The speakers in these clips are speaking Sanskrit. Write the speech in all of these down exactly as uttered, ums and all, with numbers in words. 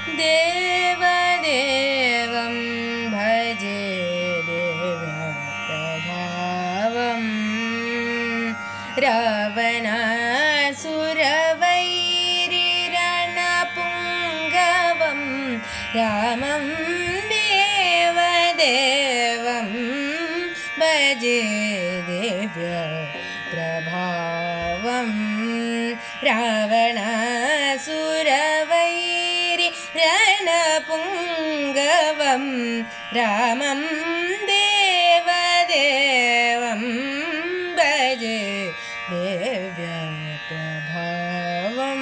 देवदेवं भजे दिव्यप्रभावं रावणासुरवैरिरणपुङ्गवं रामं देवदेवं भजे दिव्यप्रभावं रावणासुरवैरिरणपुङ्गवं रामं देवदेवं भजे दिव्यप्रभावं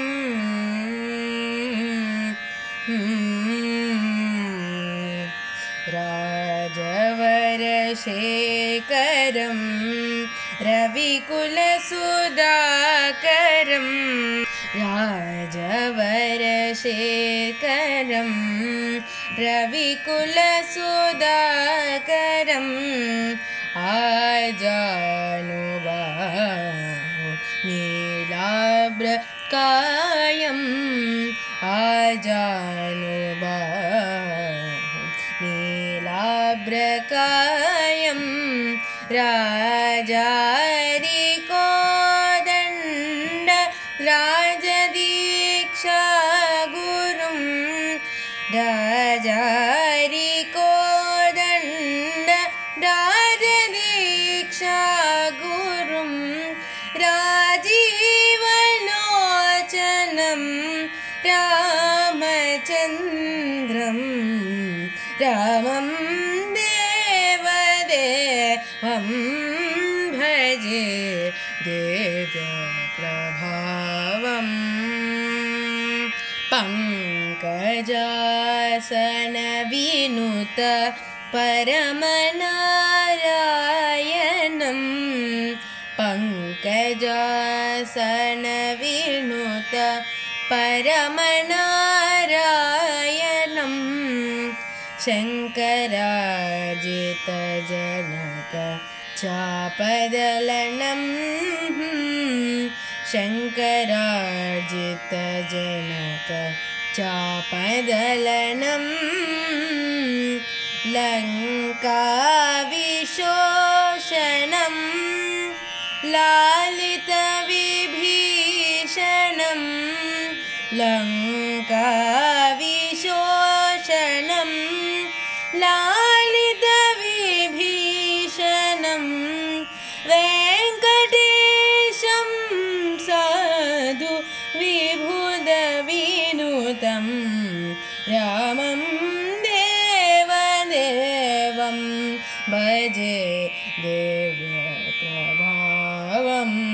राजवरशेखरं रविकुलसुधाकरं राजवरशेखरं रविकुलसुधाकरं आजानुबाहु नीलाभ्रकायम् आजानुबाहु नीलाभ्रकायं राजारिकोदण्ड राजदीक्षागुरुं राजारिकोदण्ड राजदीक्षागुरुं राजीवलोचनं रामचन्द्रं रामं देवदेवं भजे दिव्यप्रभावं पङ्कजासनविनुत परमनारायणं पङ्कजासनविनुत परमनारायणं शङ्करार्जितजनक चापदलनं शङ्करार्जितजनक चापदलनं लङ्काविशोषणं लालितविभीषणं लङ्काविशोषणं लालितविभीषणं वेङ्कटेशं साधु विबुधविनुतं रामं देवदेवं भजे दिव्यप्रभावम्।